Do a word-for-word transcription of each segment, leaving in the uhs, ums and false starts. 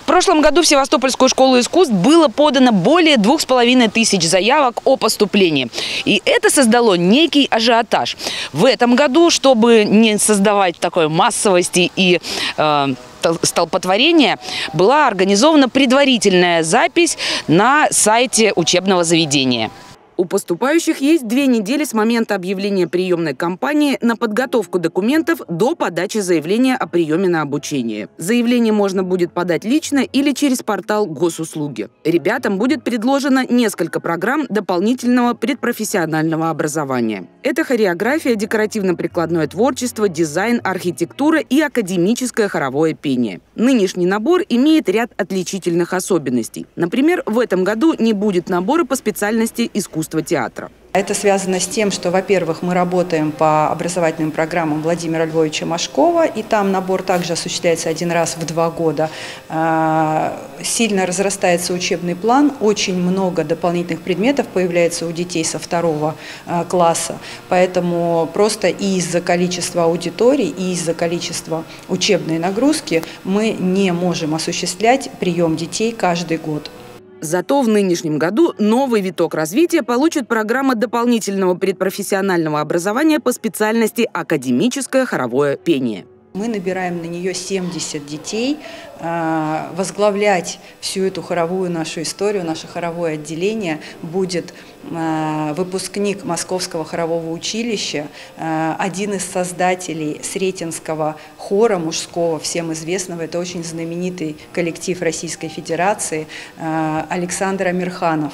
прошлом году в Севастопольскую школу искусств было подано более двух с половиной тысяч заявок о поступлении. И это создало некий ажиотаж. В этом году, чтобы не создавать такой массовости и э, столпотворения, была организована предварительная запись на сайте учебного заведения. У поступающих есть две недели с момента объявления приемной кампании на подготовку документов до подачи заявления о приеме на обучение. Заявление можно будет подать лично или через портал Госуслуги. Ребятам будет предложено несколько программ дополнительного предпрофессионального образования. Это хореография, декоративно-прикладное творчество, дизайн, архитектура и академическое хоровое пение. Нынешний набор имеет ряд отличительных особенностей. Например, в этом году не будет набора по специальности искусства театра. Это связано с тем, что, во-первых, мы работаем по образовательным программам Владимира Львовича Машкова, и там набор также осуществляется один раз в два года. Сильно разрастается учебный план, очень много дополнительных предметов появляется у детей со второго класса, поэтому просто и из-за количества аудиторий, и из-за количества учебной нагрузки мы не можем осуществлять прием детей каждый год. Зато в нынешнем году новый виток развития получит программа дополнительного предпрофессионального образования по специальности академическое хоровое пение. Мы набираем на нее семьдесят детей. Возглавлять всю эту хоровую нашу историю, наше хоровое отделение будет выпускник Московского хорового училища, один из создателей Сретенского хора мужского, всем известного, это очень знаменитый коллектив Российской Федерации, Александр Амирханов.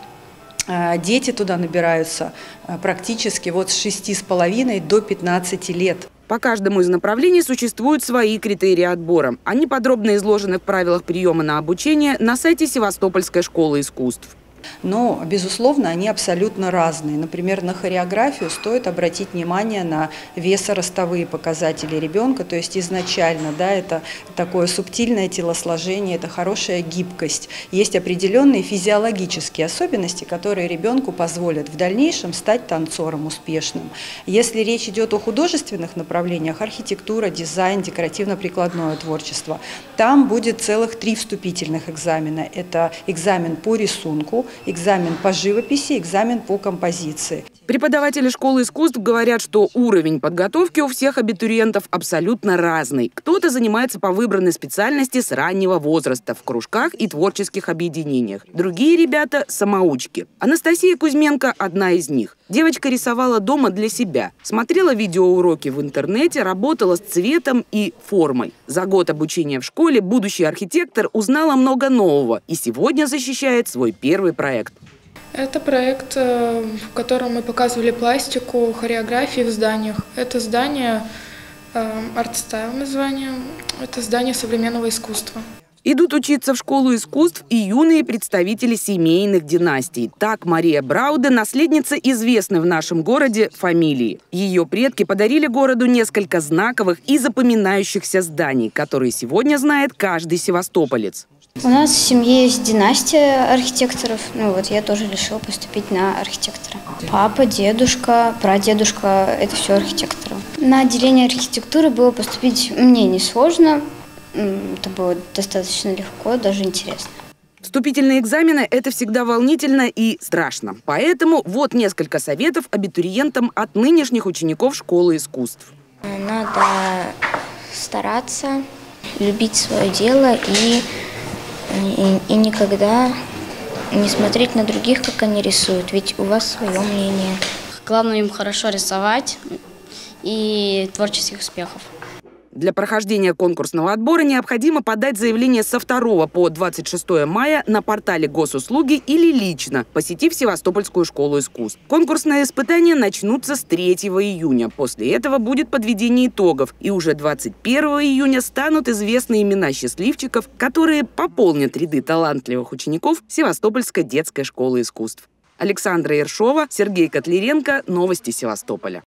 Дети туда набираются практически вот с шести с половиной до пятнадцати лет. По каждому из направлений существуют свои критерии отбора. Они подробно изложены в правилах приема на обучение на сайте Севастопольской школы искусств. Но, безусловно, они абсолютно разные. Например, на хореографию стоит обратить внимание на весоростовые показатели ребенка. То есть изначально, да, это такое субтильное телосложение, это хорошая гибкость. Есть определенные физиологические особенности, которые ребенку позволят в дальнейшем стать танцором успешным. Если речь идет о художественных направлениях, архитектура, дизайн, декоративно-прикладное творчество, там будет целых три вступительных экзамена. Это экзамен по рисунку, экзамен по живописи, экзамен по композиции. Преподаватели школы искусств говорят, что уровень подготовки у всех абитуриентов абсолютно разный. Кто-то занимается по выбранной специальности с раннего возраста в кружках и творческих объединениях. Другие ребята – самоучки. Анастасия Кузьменко – одна из них. Девочка рисовала дома для себя, смотрела видеоуроки в интернете, работала с цветом и формой. За год обучения в школе будущий архитектор узнала много нового и сегодня защищает свой первый проект. Это проект, в котором мы показывали пластику, хореографии в зданиях. Это здание, арт-стайл название, это здание современного искусства. Идут учиться в школу искусств и юные представители семейных династий. Так Мария Брауде – наследница известной в нашем городе фамилии. Ее предки подарили городу несколько знаковых и запоминающихся зданий, которые сегодня знает каждый севастополец. У нас в семье есть династия архитекторов. Ну вот я тоже решила поступить на архитектора. Папа, дедушка, прадедушка – это все архитекторы. На отделение архитектуры было поступить мне несложно. Это было достаточно легко, даже интересно. Вступительные экзамены – это всегда волнительно и страшно. Поэтому вот несколько советов абитуриентам от нынешних учеников школы искусств. Надо стараться, любить свое дело и, и, и никогда не смотреть на других, как они рисуют, ведь у вас свое мнение. Главное им хорошо рисовать и творческих успехов. Для прохождения конкурсного отбора необходимо подать заявление со второго по двадцать шестое мая на портале Госуслуги или лично, посетив Севастопольскую школу искусств. Конкурсные испытания начнутся с третьего июня. После этого будет подведение итогов. И уже двадцать первого июня станут известны имена счастливчиков, которые пополнят ряды талантливых учеников Севастопольской детской школы искусств. Александра Ершова, Сергей Котляренко. Новости Севастополя.